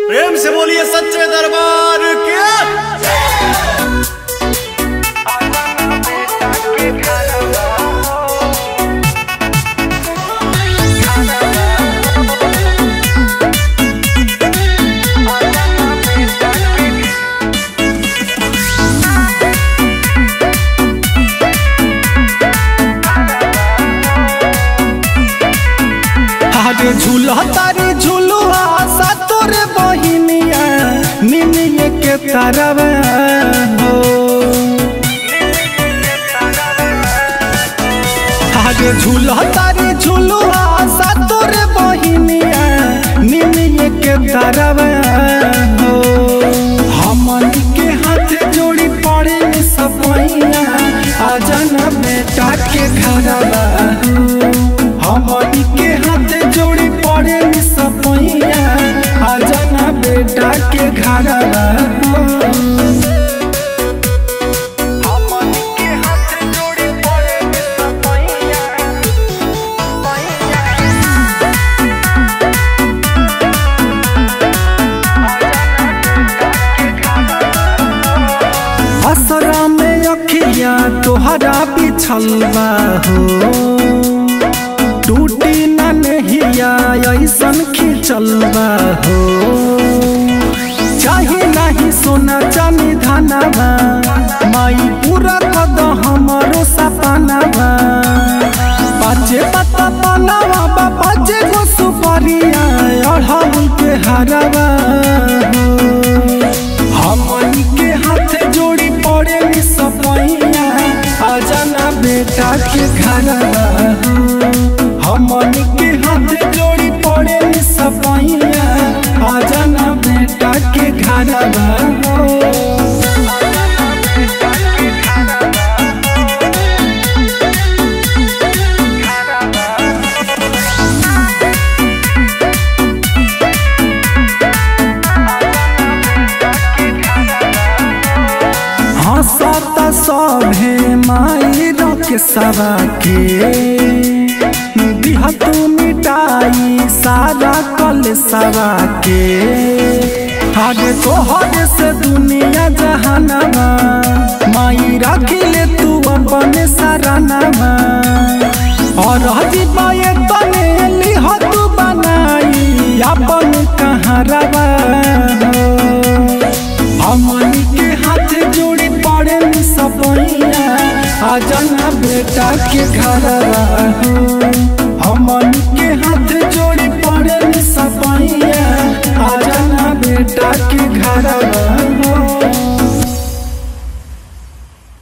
प्रेम से बोलिए सच्चे दरबार के। झूला तारी झूलुआ सा तोरे बहिनिया निमिये के तरवा हो। आगे झूला तारी झूलुआ सा तोरे बहिनिया निमिये के तरवा हो। हमन के हाथ जोड़ी पड़े सपैया आजना बेटा के घरवा हो। हमन के हाथ जोड़ी पड़े सपैया आजना बेटा के घरवा हो। हमन के हाथ जोड़ी पड़े सपैया असरा में अखिया तोहरा बिछलवा हो। टूटी न नहिया ऐसन खिंचलवा हो। चाहे नहीं सोना चांदी धनवा माई पूरा कद हमारो सपनावा। पाचे पत्ता पनावा बाजे गो सुपरिया अढ़ाउल के हरवा हो। हमन के हाथ जोड़ी पड़े सपैया आजना बेटा के घरवा हो। हमन के हाथ जोड़ी पड़े सपैया आजना बेटा के घरवा हो। हंसता सभे माई के सवा के दिहा तू मिटाई सारा कल सवा के। आगे तोहर से दुनिया जहानवा माई रखी ले तू अपने सरानवा। और हजीबाए तने लिह तू बनाई अपन कहरवा हो। हमन के हाथ जोड़ी पड़े सपैया आजना बेटा के घरवा हो। हमन के हाथ जोड़ी पड़े सपैया आजना बेटा के घरवा।